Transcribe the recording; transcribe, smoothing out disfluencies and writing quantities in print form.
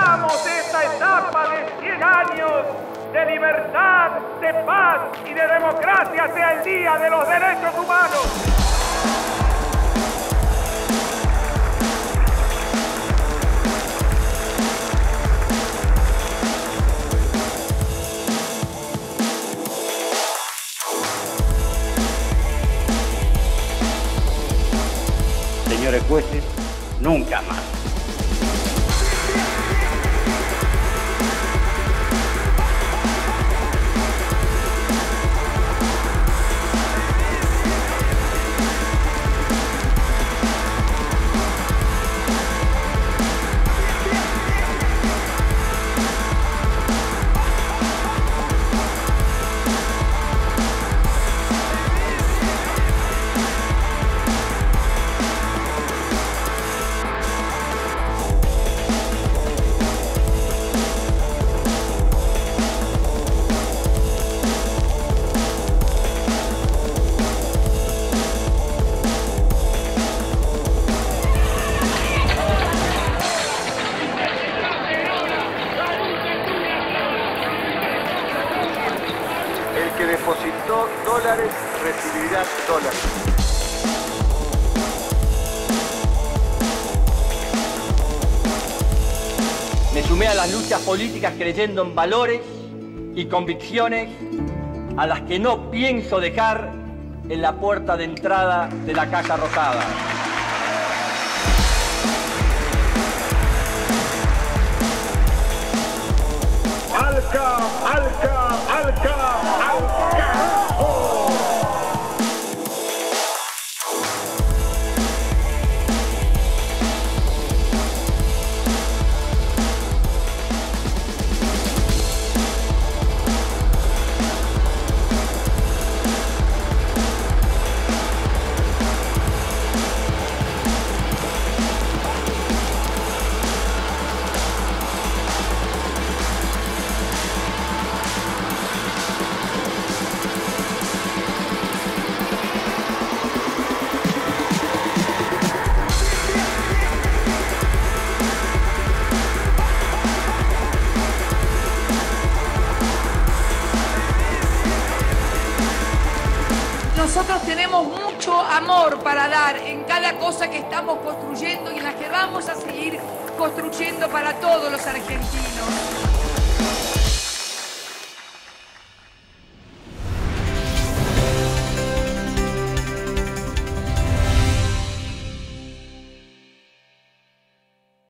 cerramos esta etapa de 100 años de libertad, de paz y de democracia sea el Día de los Derechos Humanos. Señores jueces, nunca más. El que depositó dólares recibirá dólares. Me sumé a las luchas políticas creyendo en valores y convicciones a las que no pienso dejar en la puerta de entrada de la Casa Rosada. ¡Al carajo! Nosotros tenemos mucho amor para dar en cada cosa que estamos construyendo y en la que vamos a seguir construyendo para todos los argentinos.